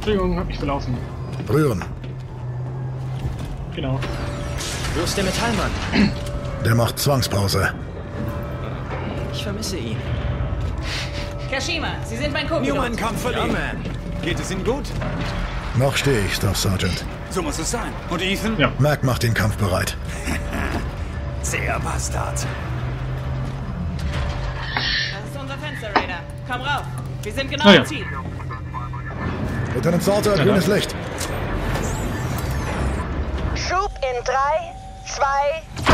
Entschuldigung, hab mich verlaufen. Rühren. Genau. Wo ist der Metallmann? Der macht Zwangspause. Ich vermisse ihn. Kashima, Sie sind mein Co-Pilot. Newman Kampf verliehen. Ja, man. Geht es Ihnen gut? Noch stehe ich, Staff Sergeant. So muss es sein. Und Ethan? Ja. Mac macht den Kampf bereit. Sehr Bastard. Das ist unser Fenster, Raider. Komm rauf. Wir sind genau Ah, ja. am Ziel. Lieutenant Salter, grünes Licht. Schub in 3, 2,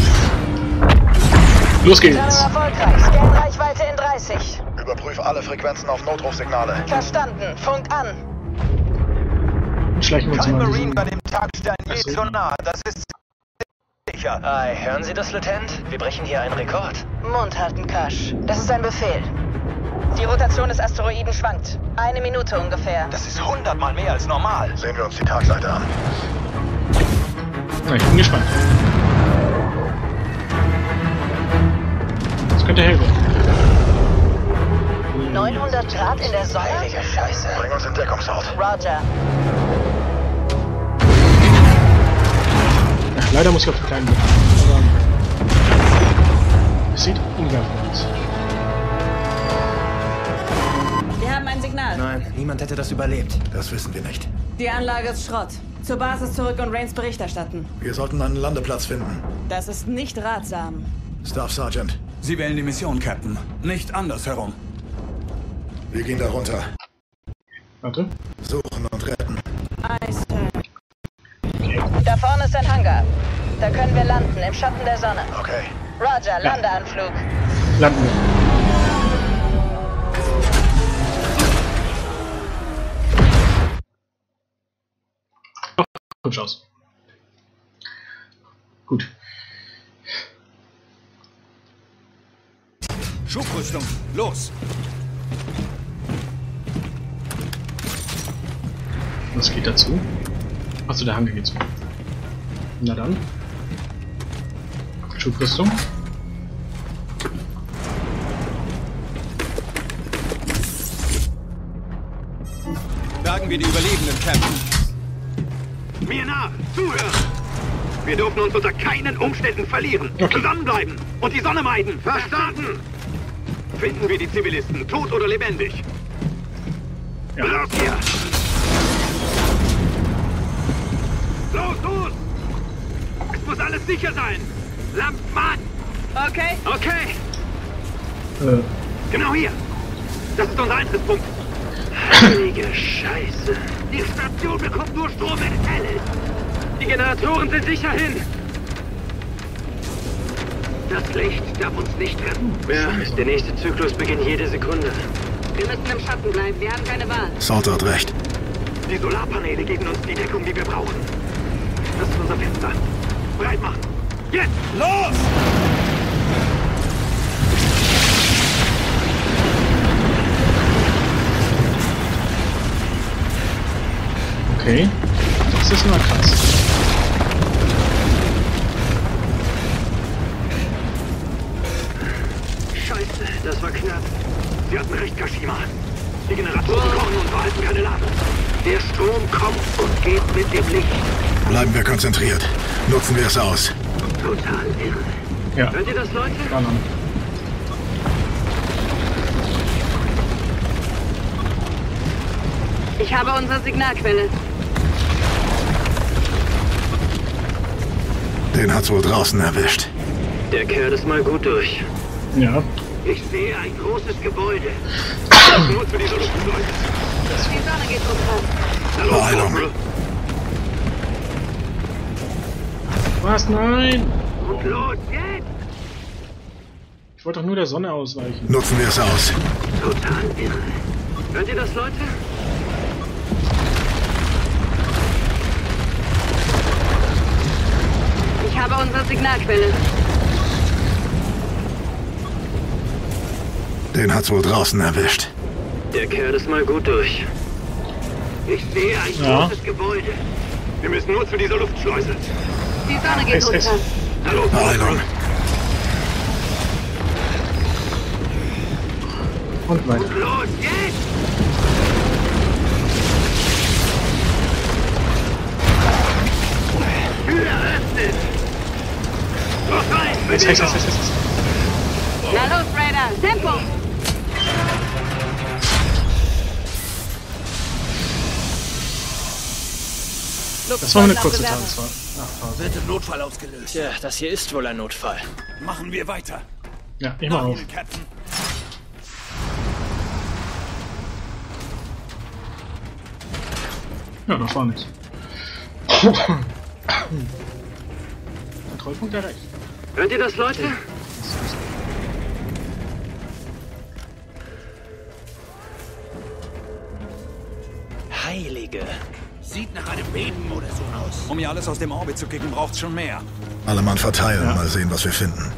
1. Los geht's. Planung erfolgreich. Scan-Reichweite in 30. Überprüf alle Frequenzen auf Notrufsignale. Verstanden. Funk an. Dann schleichen wir uns Kein mal. Marine bei dem Tagstein geht so nah. Das ist sicher. Hi, hören Sie das, Lieutenant? Wir brechen hier einen Rekord. Mund halten, Kash. Das ist ein Befehl. Die Rotation des Asteroiden schwankt. 1 Minute ungefähr. Das ist 100-mal mehr als normal. Sehen wir uns die Tagseite an. Na, ich bin gespannt. Das könnte helfen. 900 Grad in der Sonne? Heilige Scheiße. Bring uns in Deckungsort. Roger. Ja, leider muss ich auf den kleinen Blick. Aber es sieht unwerfend aus. Wir haben ein Signal. Nein, niemand hätte das überlebt. Das wissen wir nicht. Die Anlage ist Schrott. Zur Basis zurück und Rains Bericht erstatten. Wir sollten einen Landeplatz finden. Das ist nicht ratsam. Staff Sergeant, Sie wählen die Mission, Captain. Nicht andersherum. wir gehen da runter. Warte. Suchen und retten. Eisturn. Da vorne ist ein Hangar. Da können wir landen, im Schatten der Sonne. Okay. Roger, Landeanflug. Landen wir. Hübsch aus. Gut. Schubrüstung, los! Was geht dazu? Achso, der Hangar geht zu. Na dann. Schubrüstung. Bergen wir die Überlebenden, Captain. Mir nach! Zuhören! Wir dürfen uns unter keinen Umständen verlieren. Okay. Zusammenbleiben und die Sonne meiden. Verstanden? Finden wir die Zivilisten, tot oder lebendig. Ja. Raus hier! Los, los! Es muss alles sicher sein! Lampmann! Okay. Okay, Äh, genau hier! Das ist unser Eintrittspunkt. Heilige Scheiße! Die Station bekommt nur Strom, wenn es hell ist! Die Generatoren sind sicher hin! Das Licht darf uns nicht retten. Ja, der nächste Zyklus beginnt jede Sekunde. Wir müssen im Schatten bleiben. Wir haben keine Wahl. Salter hat recht. Die Solarpaneele geben uns die Deckung, die wir brauchen. Das ist unser Fenster. Bereit machen. Jetzt! Los! okay. Das ist mal krass. Scheiße, das war knapp. Sie hatten recht, Kashima. Die Generatoren kochen und behalten keine Ladung. Der Strom kommt und geht mit dem Licht. Bleiben wir konzentriert. Nutzen wir es aus. Total irre. Ja. Hört ihr das, Leute? Ballern. Ich habe unsere Signalquelle. Den hat's wohl draußen erwischt. Der Kerl ist mal gut durch. Ja. Ich sehe ein großes Gebäude. Nur für diese Luftschleuse. Die Sonne geht unter. Na los, Beeilung. Corporal. Was? Nein! Und los, jetzt! Ich wollte doch nur der Sonne ausweichen. Nutzen wir es aus. Total irre. Hört ihr das, Leute? Ich habe unsere Signalquelle. Den hat's wohl draußen erwischt. Der Kerl ist mal gut durch. Ich sehe ein Ja. großes Gebäude. Wir müssen nur zu dieser Luftschleuse. Die Sonne geht Es- unter. Na los, Beeilung. Und weiter. Und los, jetzt! Tür öffnet! Los rein! Jetzt. Na los, Raider, Tempo! Das war eine kurze Tagesfahrt. Wird im Notfall ausgelöst. Ja, das hier ist wohl ein Notfall. Machen wir weiter. Ja, ich mach auf. Ihnen, Captain. Ja, das war nichts. Kontrollpunkt erreicht. Hört ihr das, Leute? Heilige. Sieht nach einem Beben oder so aus. Um hier alles aus dem Orbit zu kicken, braucht's schon mehr. Alle Mann verteilen, mal sehen, was wir finden.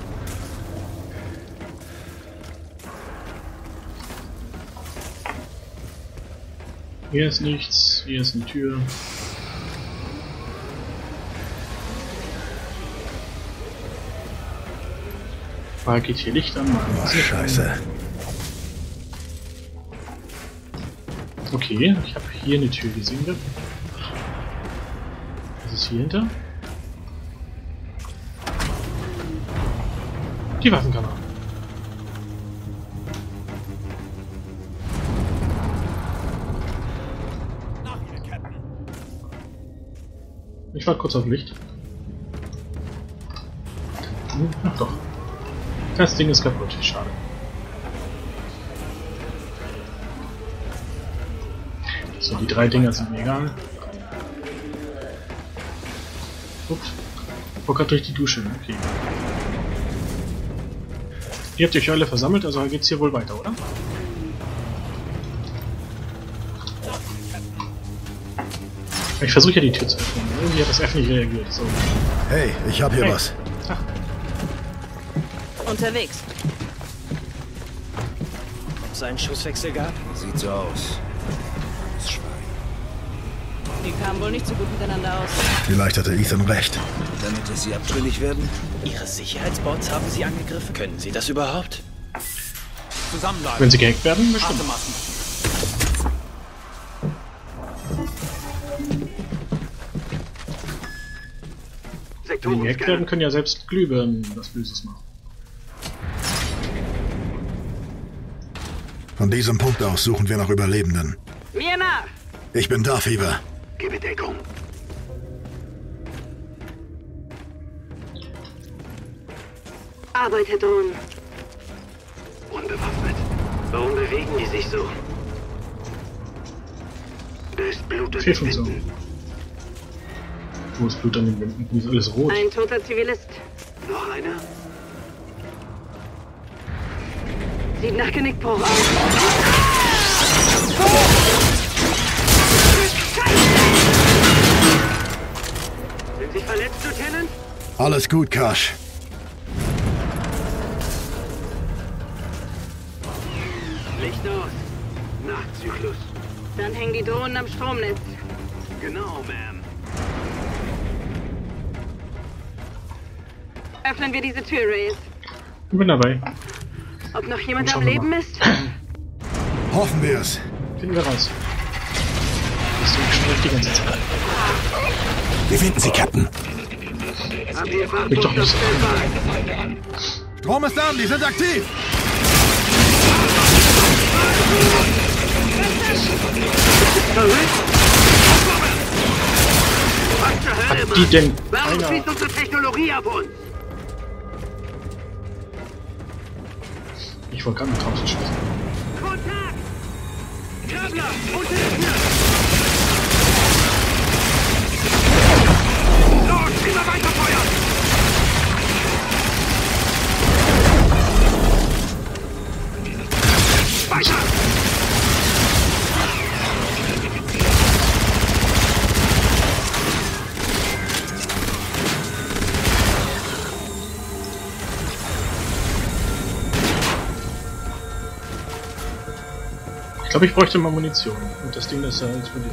Hier ist nichts, hier ist eine Tür. Mal geht hier Licht an, mal Oh, Licht Scheiße. an. Okay, ich habe hier eine Tür gesehen. Was ist hier hinter? Die Waffenkammer. Nach Ihnen, Captain. Ich warte kurz auf Licht. Ach doch. Das Ding ist kaputt, schade. So, die 3 Dinger sind mir egal. Ups. Ich wollte gerade durch die Dusche, okay. Ihr habt euch alle versammelt, also geht's hier wohl weiter, oder? Ich versuche ja die Tür zu öffnen. Irgendwie hat das F nicht reagiert. So. Hey, ich hab hier Hey. was. Ach, Unterwegs. Ob es einen Schusswechsel gab? Sieht so aus. Das Schwein. Die kamen wohl nicht so gut miteinander aus. Vielleicht hatte Ethan recht. Damit es Sie abtrünnig werden? Ihre Sicherheitsbots haben Sie angegriffen? Können Sie das überhaupt? Zusammenbleiben. wenn sie gehackt werden, bestimmt. Atemmasken. Wenn die gehackt werden, können ja selbst Glühbirnen was Böses machen. Von diesem Punkt aus suchen wir nach Überlebenden. Mir nach! Ich bin da, Fieber. Gebe Deckung. Arbeiterdrohnen. Unbewaffnet. Warum bewegen die sich so? Da ist Blut an den Fehlfunktion. Wänden. Wo ist Blut an den Wänden? Hier ist alles rot. Ein toter Zivilist. Noch einer? Sieht nach Genickbruch aus. Sind Sie verletzt, Lieutenant? Alles gut, Kash. Licht aus. Nachtzyklus. Dann hängen die Drohnen am Stromnetz. Genau, Ma'am. Öffnen wir diese Tür, Reyes. Ich bin dabei. Ob noch jemand Schauen am wir Leben mal. ist? Hoffen wir es. Finden wir raus. Das ist schon die ganze Zeit. Wir finden Sie, Captain. Haben wir Bin doch Fahrzeuge nicht so. abstellbar? Strom ist an, die sind aktiv. Was zur Hölle, Hat die Mann? denn Warum einer... schießt unsere Technologie ab uns? Ich wollte gerade mit draußen schießen. Kontakt! Kabler! Unter der Tür! Los, immer weiter feuern! Weiter! Ich glaube, ich bräuchte mal Munition. Und das Ding ist ja explodiert.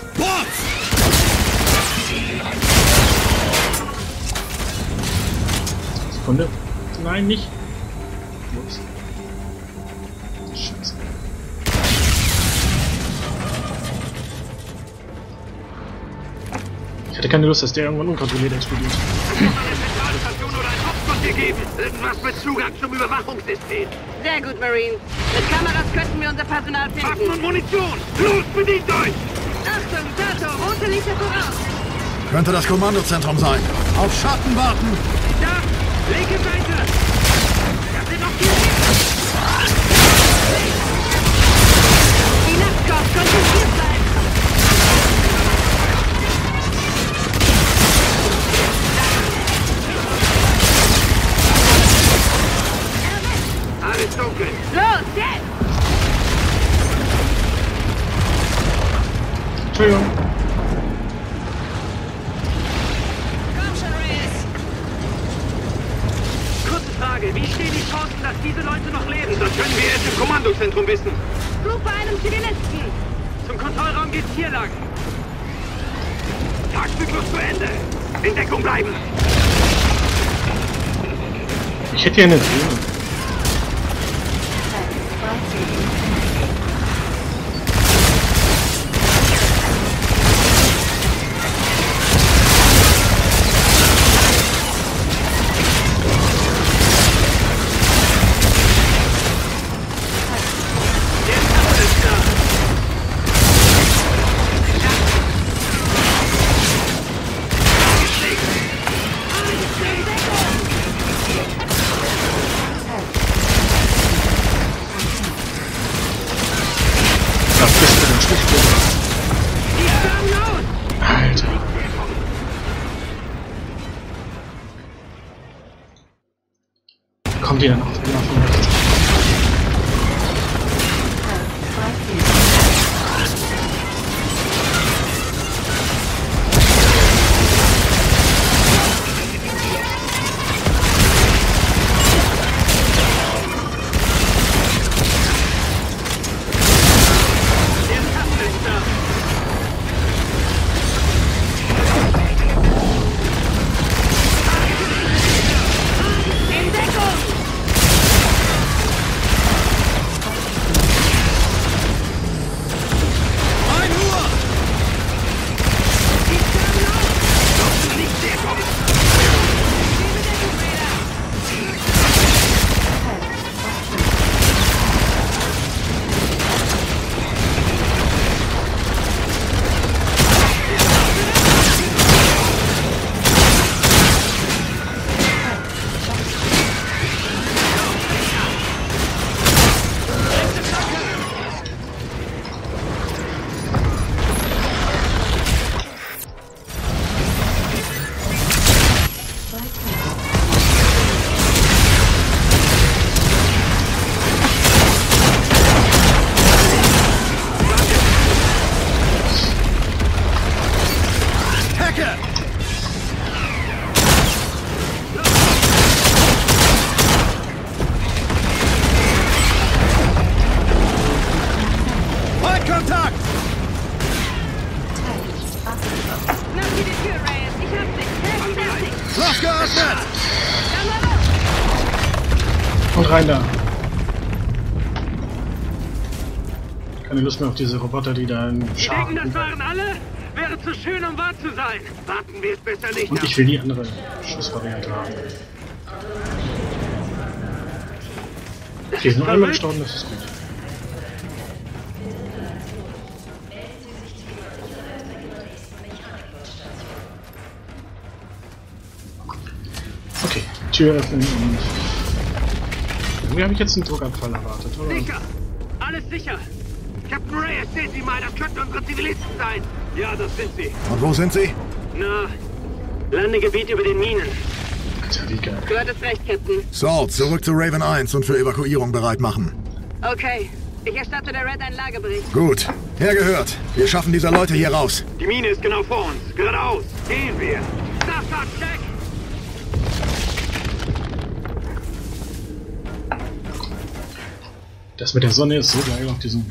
Sekunde. Nein, nicht. Ups. Scheiße. Ich hätte keine Lust, dass der irgendwann unkontrolliert explodiert. Es muss eine Zentralstation oder ein Hotspot hier geben. Irgendwas mit Zugang zum Überwachungssystem. Sehr gut, Marines. Mit Kameras könnten wir unser Personal Waffen finden. und Munition! Los, bedient euch! Achtung, Sato, rote Lichter voraus. Könnte das Kommandozentrum sein. Auf Schatten warten. Da! Linke Seite! Das sind noch 4 Meter! Die Nachtkorps konzentriert bleiben. Alles dunkel! Los, jetzt! Entschuldigung. Komm schon, Reyes. Kurze Frage, wie stehen die Chancen, dass diese Leute noch leben? Das können wir erst im Kommandozentrum wissen. Flug bei einem Zivilisten. Zum Kontrollraum geht's hier lang. Tagzyklus zu Ende. In Deckung bleiben. Ich hätte ja eine Drohne. Alter. Kommt die dann auf einmal von rechts? Kontakt! Mach dir die Tür, Reyes. Ich hab dich. Fertig. Schloss geöffnet! Und rein da. Keine Lust mehr auf diese Roboter, die da in Sie Scharen. denken, das waren alle? Wäre zu schön, um wahr zu sein. Warten wir es besser nicht Und ab. ich will die andere Schussvariante haben. Okay, ist noch einmal gestorben, das ist gut. Okay, Tür öffnen und... Irgendwie habe ich jetzt einen Druckabfall erwartet, oder? Sicher! Alles sicher! Captain Reyes, sehen Sie mal, das könnten unsere Zivilisten sein! Ja, das sind sie. Und wo sind sie? Na, Landegebiet über den Minen. Alter, wie geil. Du hattest recht, Captain. Salt, zurück zu Raven 1 und für Evakuierung bereit machen. Okay. Ich erstatte der Red einen Lagebericht. Gut. Hergehört. Wir schaffen diese Leute hier raus. Die Mine ist genau vor uns. Geradeaus. Gehen wir. Safat, check! Das mit der Sonne ist so geil auf diesem...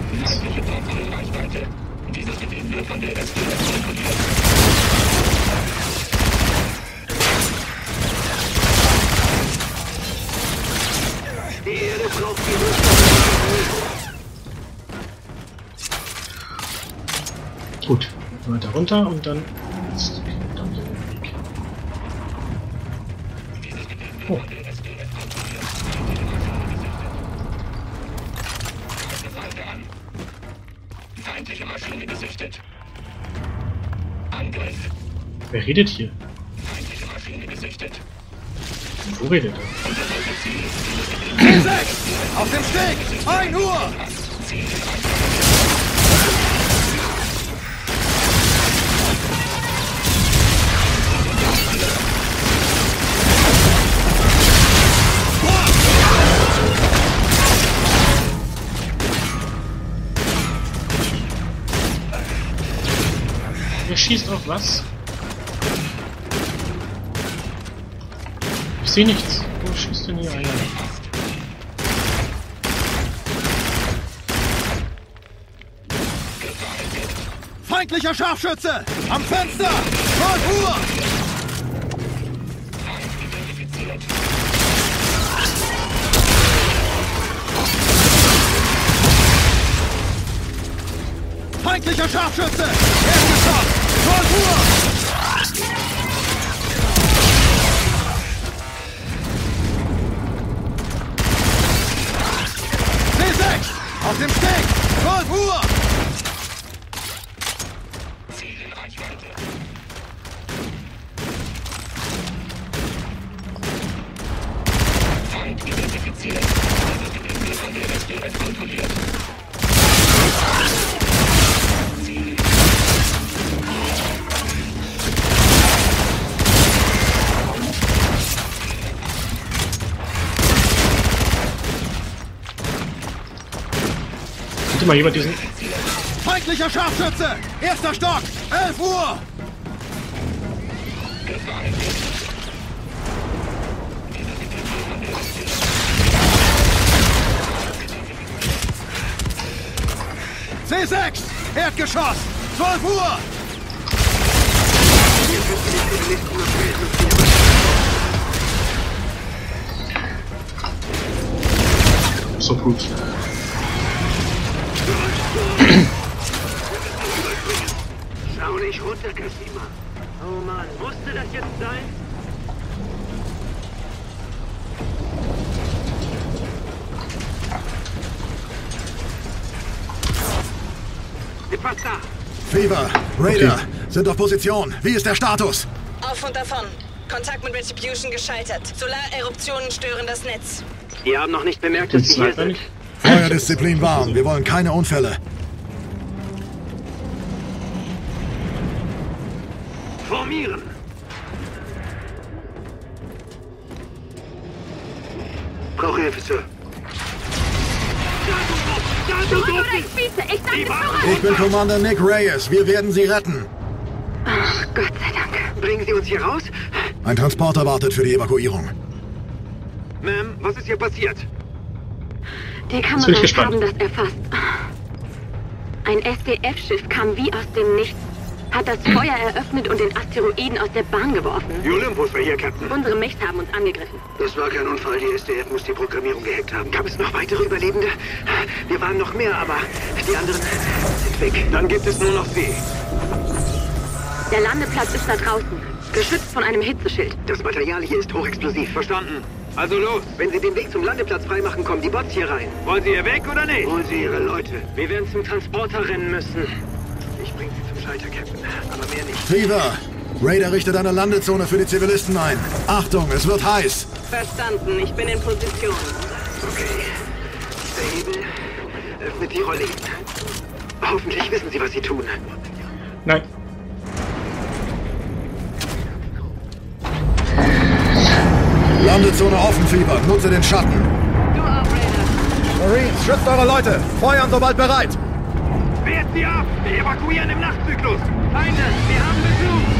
Die Erde braucht die Gut, weiter runter und dann... Oh. Feindliche Maschine gesichtet. Angriff. Wer redet hier? Feindliche Maschine gesichtet. Wo redet er? T6! Auf dem Steg! 1 Uhr! Wer schießt auf was? Ich sehe nichts. Wo schießt denn hier einer? Feindlicher Scharfschütze! Am Fenster! 12 Uhr! Feindlicher Scharfschütze! Erstgeschoss! 12 Uhr! C6! Auf dem Steg! 12 Uhr! Ziel in Reichweite. Feind identifiziert. Wir von der SDF kontrolliert. Könnte mal jemand diesen... Feindlicher Scharfschütze! Erster Stock! 11 Uhr! C6! Erdgeschoss! 12 Uhr! So gut. Schau nicht runter, Kasima. Oh Mann, musste das jetzt sein? Fast da. Fever, Raider, sind auf Position. Wie ist der Status? Auf und davon. Kontakt mit Retribution gescheitert. Solareruptionen stören das Netz. Wir haben noch nicht bemerkt, dass Sie hier sind. Feuerdisziplin warm. Wir wollen keine Unfälle. Formieren. Brauche Hilfe, Sir. Ich bin Commander Nick Reyes. Wir werden Sie retten. Ach, Gott sei Dank. Bringen Sie uns hier raus? Ein Transporter wartet für die Evakuierung. Ma'am, was ist hier passiert? Die Kameras haben das erfasst. Ein SDF-Schiff kam wie aus dem Nichts, hat das Feuer eröffnet und den Asteroiden aus der Bahn geworfen. Die Olympus war hier, Captain. Unsere Mächte haben uns angegriffen. Das war kein Unfall. Die SDF muss die Programmierung gehackt haben. Gab es noch weitere Überlebende? Wir waren noch mehr, aber die anderen sind weg. Dann gibt es nur noch Sie. Der Landeplatz ist da draußen, geschützt von einem Hitzeschild. Das Material hier ist hochexplosiv. Verstanden. Also los. Wenn Sie den Weg zum Landeplatz freimachen, kommen die Bots hier rein. Wollen Sie hier weg oder nicht? Holen Sie Ihre Leute. Wir werden zum Transporter rennen müssen. Ich bringe Sie zum Schalter, Captain. Aber mehr nicht. Fever, Raider richtet eine Landezone für die Zivilisten ein. Achtung, es wird heiß. Verstanden, ich bin in Position. Okay. Der Hebel öffnet die Rollläden. Hoffentlich wissen Sie, was Sie tun. Nein. Landezone offen, Fever. Nutze den Schatten. Du auch, Raider. Marines, schützt eure Leute. Feuern sobald bereit. Wehrt sie ab! Wir evakuieren im Nachtzyklus! Feinde, wir haben Besuch!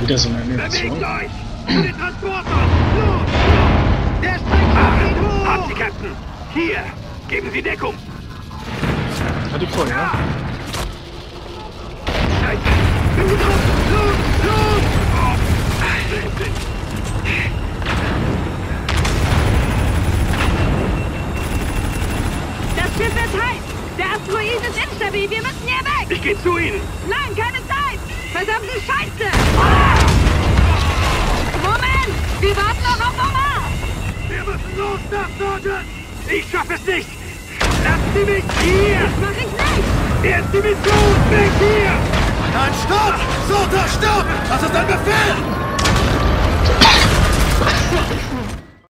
Wieder so eine Animation. Bewegt euch! Zu den Transportern! Los! Der Sprengstoff geht hoch! Habt Sie, Captain! Hier! Geben Sie Deckung! Hatte ich vorher. Scheiße! Bin Sie drauf! Los! Los! Oh. Das Schiff ist heiß! Der Asteroid ist instabil! Wir müssen hier weg! Ich gehe zu Ihnen! Nein, keine Zeit! Verdammte Scheiße! Moment! Wir warten noch auf Omar! Wir müssen los, Staff Sergeant! Ich schaffe es nicht! Lassen Sie mich hier! Das mach ich nicht! Erst die Mission! Weg hier! Nein, stopp! Sota, stopp! Das ist ein Befehl!